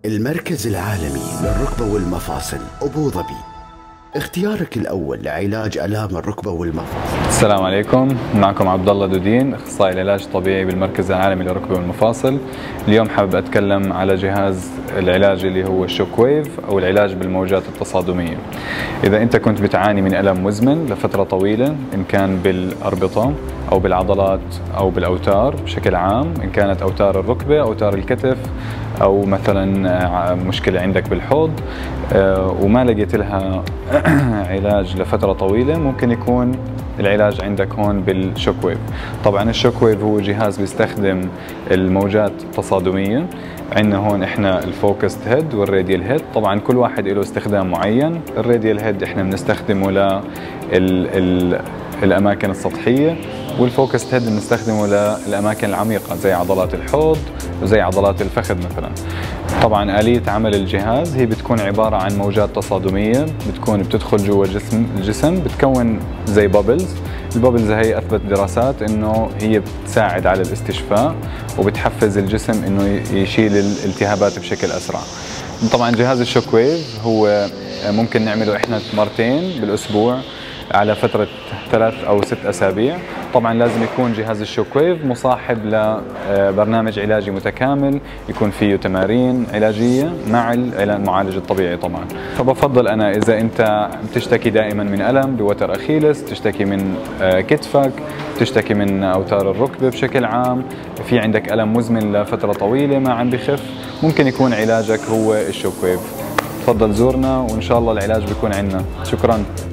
المركز العالمي للركبة والمفاصل أبو ظبي، اختيارك الأول لعلاج آلام الركبة والمفاصل. السلام عليكم، معكم عبد الله دودين، اخصائي العلاج الطبيعي بالمركز العالمي للركبة والمفاصل. اليوم حابب اتكلم على جهاز العلاج اللي هو الشوك ويف او العلاج بالموجات التصادمية. اذا انت كنت بتعاني من ألم مزمن لفترة طويلة، ان كان بالأربطة او بالعضلات او بالاوتار بشكل عام، ان كانت اوتار الركبة، اوتار الكتف، او مثلا مشكلة عندك بالحوض وما لقيت لها علاج لفترة طويلة، ممكن يكون العلاج عندك هون بالشوك ويف. طبعا الشوك ويف هو جهاز بيستخدم الموجات التصادمية. عندنا هون احنا الفوكسد هيد والراديال هيد، طبعا كل واحد له استخدام معين. الراديال هيد احنا بنستخدمه للأماكن السطحية، والفوكسد هيد بنستخدمه للأماكن العميقة زي عضلات الحوض وزي عضلات الفخذ مثلا. طبعا آلية عمل الجهاز هي بتكون عبارة عن موجات تصادمية بتدخل جوا الجسم، بتكون زي بابلز. البابلز هي أثبت دراسات إنه هي بتساعد على الاستشفاء وبتحفز الجسم إنه يشيل الالتهابات بشكل أسرع. طبعا جهاز الشوك ويف هو ممكن نعمله إحنا مرتين بالأسبوع على فترة 3 أو 6 أسابيع. طبعا لازم يكون جهاز الشوك ويف مصاحب لبرنامج علاجي متكامل، يكون فيه تمارين علاجية مع المعالج الطبيعي طبعا. فبفضل أنا إذا أنت بتشتكي دائما من ألم بوتر أخيلس، تشتكي من كتفك، تشتكي من أوتار الركبة بشكل عام، في عندك ألم مزمن لفترة طويلة ما عم بخف، ممكن يكون علاجك هو الشوك ويف. تفضل زورنا وإن شاء الله العلاج بيكون عندنا. شكرا.